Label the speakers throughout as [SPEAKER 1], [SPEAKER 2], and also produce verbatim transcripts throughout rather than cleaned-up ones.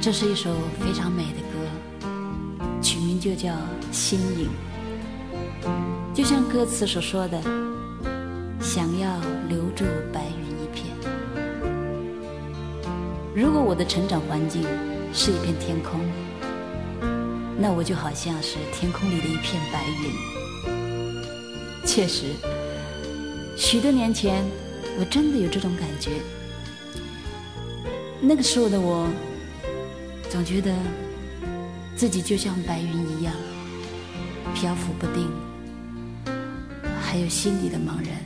[SPEAKER 1] 这是一首非常美的歌，曲名就叫《心影》。就像歌词所说的，想要留住白云一片。如果我的成长环境是一片天空，那我就好像是天空里的一片白云。确实，许多年前我真的有这种感觉。那个时候的我总觉得自己就像白云一样漂浮不定，还有心里的茫然。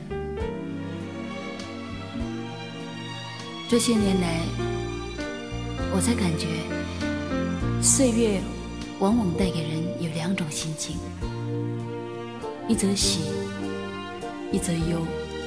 [SPEAKER 1] 这些年来我才感觉岁月往往带给人有两种心情，一则喜，一则忧。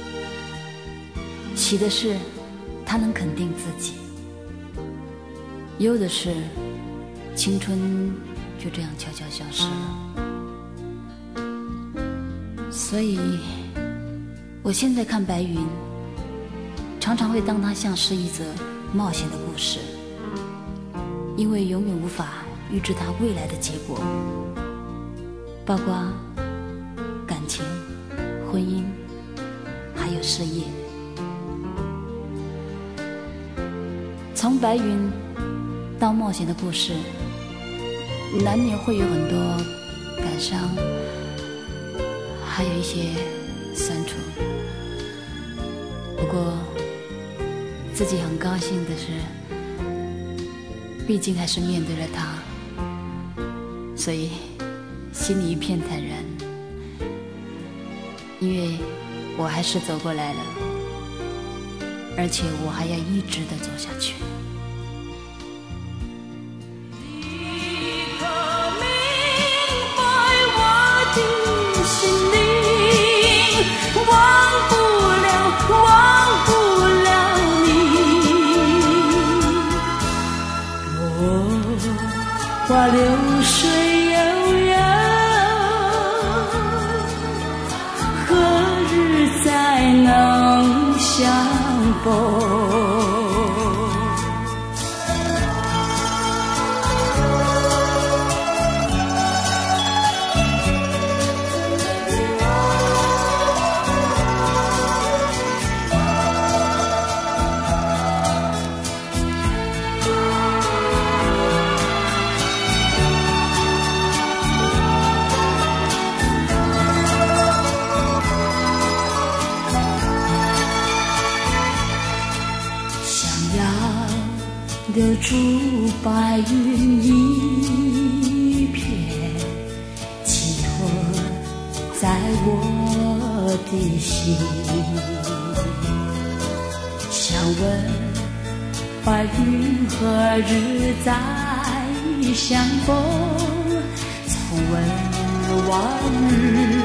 [SPEAKER 1] 喜的是它能肯定自己，忧的是青春就这样悄悄消失了。所以我现在看白云，常常会当它像是一则冒险的故事，因为永远无法预知它未来的结果，包括感情、婚姻还有事业。从白云到冒险的故事，难免会有很多感伤，还有一些酸楚。不过自己很高兴的是，毕竟还是面对了它，所以心里一片坦然，因为我还是走过来了，而且我还要一直的走下去。
[SPEAKER 2] 花流水悠悠，何日才能相逢？留住白云一片，寄托在我的心。想问白云何日再相逢？从问往日